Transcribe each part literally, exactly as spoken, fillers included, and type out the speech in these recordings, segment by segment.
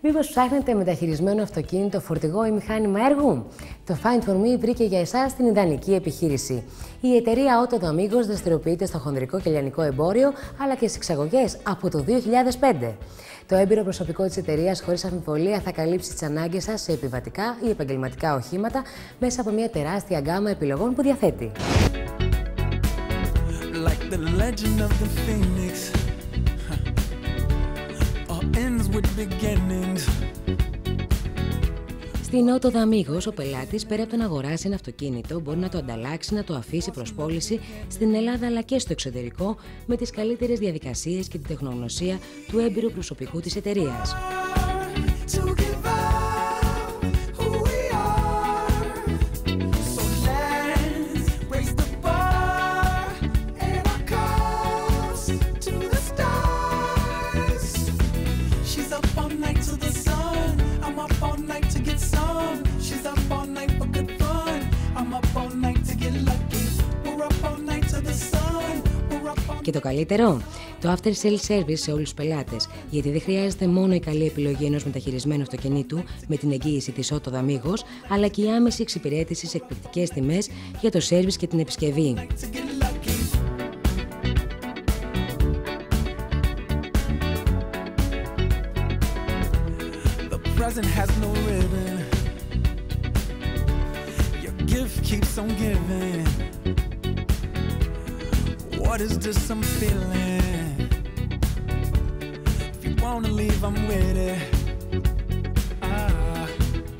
Μήπως ψάχνετε μεταχειρισμένο αυτοκίνητο, φορτηγό ή μηχάνημα έργου? Το Find For Me βρήκε για εσάς την ιδανική επιχείρηση. Η εταιρεία Auto Amigos δραστηριοποιείται στο χονδρικό και λιανικό εμπόριο, αλλά και στις εξαγωγές από το δύο χιλιάδες πέντε. Το έμπειρο προσωπικό της εταιρείας χωρίς αμφιβολία θα καλύψει τις ανάγκες σας σε επιβατικά ή επαγγελματικά οχήματα μέσα από μια τεράστια γκάμα επιλογών που διαθέτει. Like the legend of the Phoenix, all ends with beginnings. Στην Auto Amigos, ο πελάτης πέρα από το να αγοράσει ένα αυτοκίνητο μπορεί να το ανταλλάξει, να το αφήσει προς πώληση στην Ελλάδα αλλά και στο εξωτερικό με τις καλύτερες διαδικασίες και την τεχνογνωσία του έμπειρου προσωπικού της εταιρείας. Και το καλύτερο, το after sales service σε όλους τους πελάτες, γιατί δεν χρειάζεται μόνο η καλή επιλογή ενός μεταχειρισμένου αυτοκινήτου με την εγγύηση της Auto Amigos, αλλά και η άμεση εξυπηρέτηση σε εκπληκτικές τιμές για το service και την επισκευή. What is this I'm feeling? If you wanna leave, I'm with it. Ah.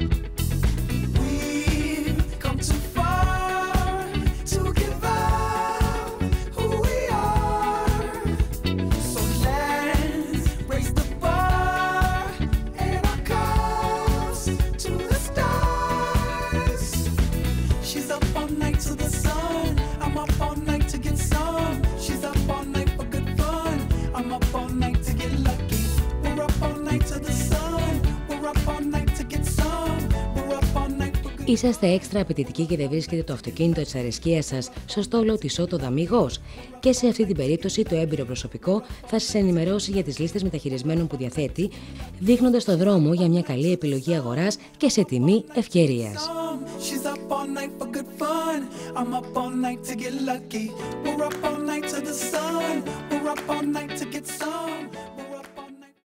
We've come too far to give up who we are. So let's raise the bar and our cups to the stars. She's up all night to the sun. I'm up all night to get some. She's up all night for good fun. I'm up all night to get lucky. We're up all night to the sun. We're up all night to get some. We're up all night for good. Είσαστε έξτρα απαιτητικοί και δεν βρίσκετε το αυτοκίνητο της αρεσκίας σας στο στόλο της Auto Amigos? Και σε αυτή την περίπτωση το έμπειρο προσωπικό θα σας ενημερώσει για τις λίστες μεταχειρισμένων που διαθέτει, δείχνοντας το δρόμο για μια καλή επιλογή αγοράς και σε τιμή ευκαιρίας. She's up all night for good fun. I'm up all night to get lucky. We're up all night to the sun. We're up all night to get some.